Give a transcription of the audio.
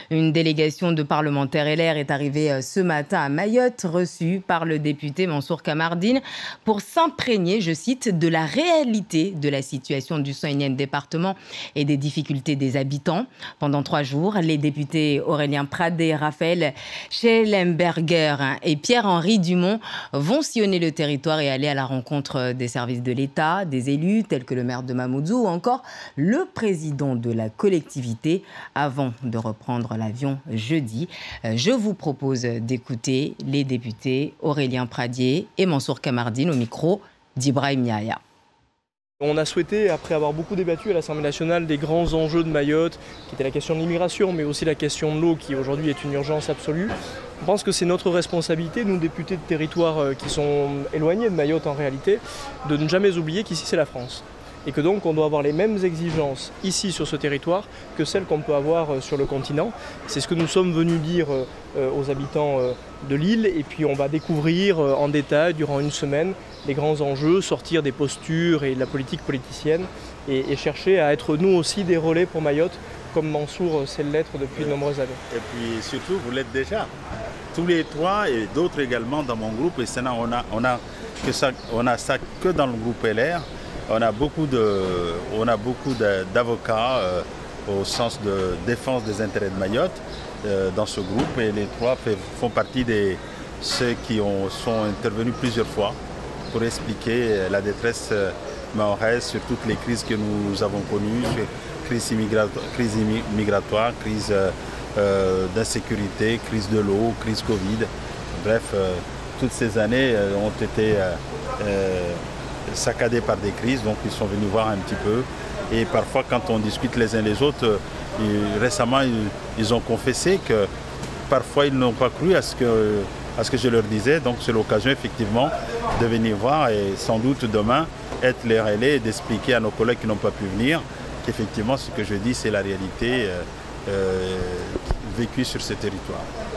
Une délégation de parlementaires LR est arrivée ce matin à Mayotte, reçue par le député Mansour Kamardine, pour s'imprégner, je cite, de la réalité de la situation du 101e département et des difficultés des habitants. Pendant 3 jours, les députés Aurélien Pradé, Raphaël Schellenberger et Pierre-Henri Dumont vont sillonner le territoire et aller à la rencontre des services de l'État, des élus tels que le maire de Mamoudzou ou encore le président de la collectivité avant de reprendre l'avion jeudi. Je vous propose d'écouter les députés Aurélien Pradier et Mansour Kamardine au micro d'Ibrahim Yahya. On a souhaité, après avoir beaucoup débattu à l'Assemblée nationale des grands enjeux de Mayotte, qui était la question de l'immigration, mais aussi la question de l'eau, qui aujourd'hui est une urgence absolue, on pense que c'est notre responsabilité, nous députés de territoires qui sont éloignés de Mayotte en réalité, de ne jamais oublier qu'ici c'est la France. Et que donc on doit avoir les mêmes exigences ici sur ce territoire que celles qu'on peut avoir sur le continent. C'est ce que nous sommes venus dire aux habitants de l'île, et puis on va découvrir en détail durant une semaine les grands enjeux, sortir des postures et de la politique politicienne et chercher à être nous aussi des relais pour Mayotte, comme Mansour sait l'être depuis de nombreuses années. Et puis surtout, vous l'êtes déjà. Tous les trois et d'autres également dans mon groupe, et sinon on a ça que dans le groupe LR. On a beaucoup d'avocats au sens de défense des intérêts de Mayotte dans ce groupe, et les trois font partie de ceux qui sont intervenus plusieurs fois pour expliquer la détresse mahoraise sur toutes les crises que nous avons connues, crise migratoire, crise d'insécurité, crise de l'eau, crise Covid. Bref, toutes ces années ont été saccadés par des crises, donc ils sont venus voir un petit peu. Et parfois, quand on discute les uns les autres, récemment, ils ont confessé que parfois ils n'ont pas cru à ce que je leur disais. Donc c'est l'occasion effectivement de venir voir et sans doute demain être les relais et d'expliquer à nos collègues qui n'ont pas pu venir qu'effectivement ce que je dis c'est la réalité vécue sur ce territoire.